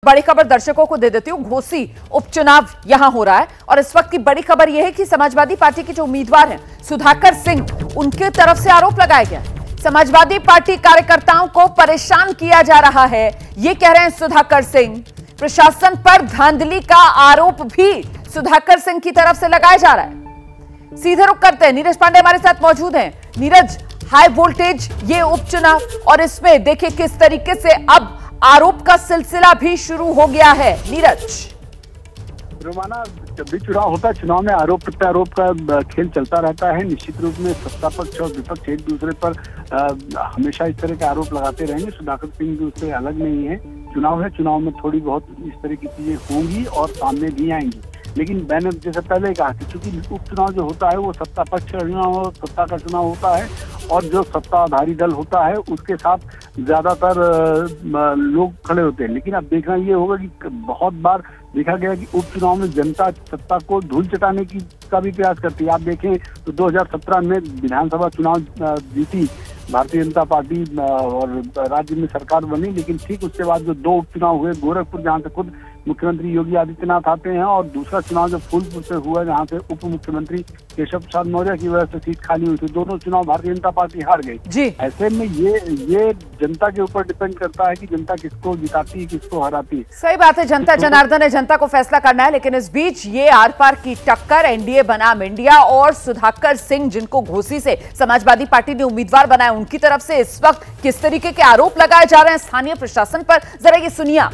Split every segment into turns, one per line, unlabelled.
बड़ी खबर दर्शकों को दे देती हूं। घोसी उपचुनाव यहां हो रहा है और इस वक्त की बड़ी खबर यह है कि समाजवादी पार्टी के जो उम्मीदवार हैं सुधाकर सिंह, उनके तरफ से आरोप लगाया गया है। समाजवादी पार्टी कार्यकर्ताओं को परेशान किया जा रहा है, ये कह रहे हैं सुधाकर सिंह। प्रशासन पर धांधली का आरोप भी सुधाकर सिंह की तरफ से लगाया जा रहा है। सीधे रुख करते हैं, नीरज पांडे हमारे साथ मौजूद हैं। नीरज, हाई वोल्टेज ये उपचुनाव और इसमें देखिए किस तरीके से अब आरोप का सिलसिला भी शुरू हो गया है। नीरज,
रोमाना, जब भी चुनाव होता है, चुनाव में आरोप प्रत्यारोप का खेल चलता रहता है। निश्चित रूप में सत्ता पक्ष और विपक्ष एक दूसरे पर हमेशा इस तरह के आरोप लगाते रहेंगे। सुधाकर सिंह भी उससे अलग नहीं है। चुनाव है, चुनाव में थोड़ी बहुत इस तरह की चीजें होंगी और सामने भी आएंगी। लेकिन मैंने जैसे पहले कहा कि चूंकि उपचुनाव जो होता है वो सत्ता पक्ष का चुनाव, सत्ता का चुनाव होता है और जो सत्ताधारी दल होता है उसके साथ ज्यादातर लोग खड़े होते हैं। लेकिन अब देखना ये होगा कि बहुत बार देखा गया कि उपचुनाव में जनता सत्ता को धूल चटाने का भी प्रयास करती है। आप देखें तो 2017 में विधानसभा चुनाव जीती भारतीय जनता पार्टी और राज्य में सरकार बनी, लेकिन ठीक उसके बाद जो 2 उपचुनाव हुए, गोरखपुर जहाँ से खुद मुख्यमंत्री योगी आदित्यनाथ आते हैं और दूसरा चुनाव जो फूलपुर से हुआ जहाँ से उप मुख्यमंत्री केशव प्रसाद मौर्य की वजह से सीट खाली हुई थी, दोनों चुनाव भारतीय जनता पार्टी हार गई। ऐसे में ये जनता के ऊपर डिपेंड करता है कि जनता किसको जिताती है, किसको हराती है।
सही बात है, जनता जनार्दन है, जनता को फैसला करना है। लेकिन इस बीच ये आर पार की टक्कर एनडीए बनाम इंडिया और सुधाकर सिंह, जिनको घोसी से समाजवादी पार्टी ने उम्मीदवार बनाया, उनकी तरफ से इस वक्त किस तरीके के आरोप लगाए जा रहे हैं स्थानीय प्रशासन पर, जरा ये सुनिए।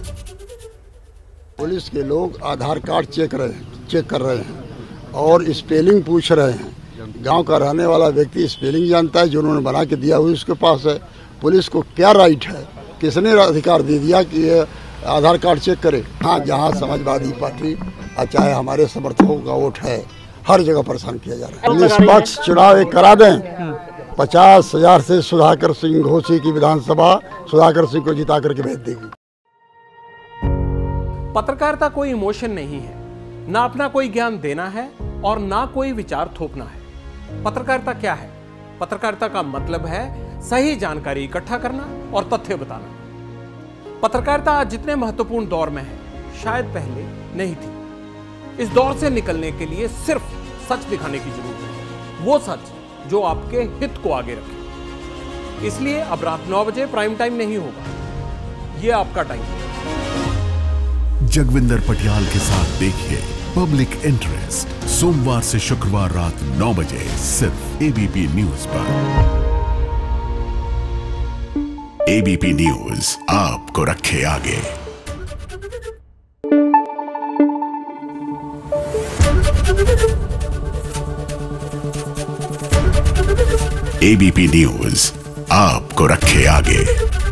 पुलिस के लोग आधार कार्ड चेक कर रहे हैं और स्पेलिंग पूछ रहे हैं। गांव का रहने वाला व्यक्ति स्पेलिंग जानता है, जो उन्होंने बना के दिया हुआ उसके पास है। पुलिस को क्या राइट है, किसने अधिकार दे दिया कि ये आधार कार्ड चेक करे? हाँ, जहां समाजवादी पार्टी चाहे हमारे समर्थकों का वोट है, हर जगह परेशान किया जा रहा है। निष्पक्ष चुनाव एक करा दें, 50,000 से सुधाकर सिंह घोसी की विधानसभा सुधाकर सिंह को जिता करके भेज देगी।
पत्रकारिता कोई इमोशन नहीं है, ना अपना कोई ज्ञान देना है और ना कोई विचार थोपना है। पत्रकारिता क्या है? पत्रकारिता का मतलब है सही जानकारी इकट्ठा करना और तथ्य बताना। पत्रकारिता आज जितने महत्वपूर्ण दौर में है, शायद पहले नहीं थी। इस दौर से निकलने के लिए सिर्फ सच दिखाने की जरूरत है, वो सच जो आपके हित को आगे रखे। इसलिए अब रात 9 बजे प्राइम टाइम नहीं होगा, ये आपका टाइम है।
जगविंदर पटियाल के साथ देखिए पब्लिक इंटरेस्ट, सोमवार से शुक्रवार रात 9 बजे सिर्फ एबीपी न्यूज पर। एबीपी न्यूज आपको रखे आगे। एबीपी न्यूज आपको रखे आगे।